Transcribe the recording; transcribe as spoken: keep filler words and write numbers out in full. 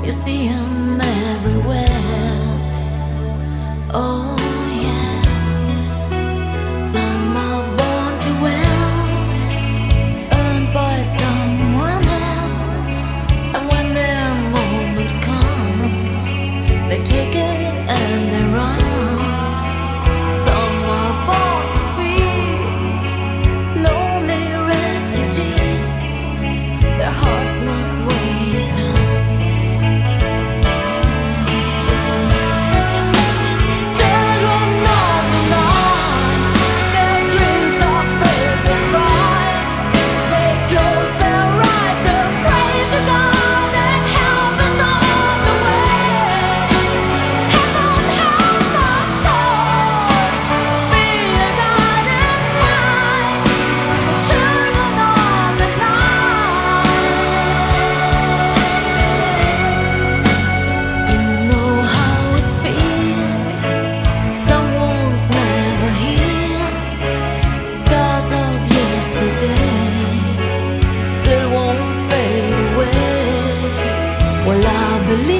You see him everywhere. Oh yeah. Some are born too well, earned by someone else, and when their moment comes, they take it and they run. Some are born to be lonely refugees. Their hearts must weigh down. Still won't fade away. Well, I believe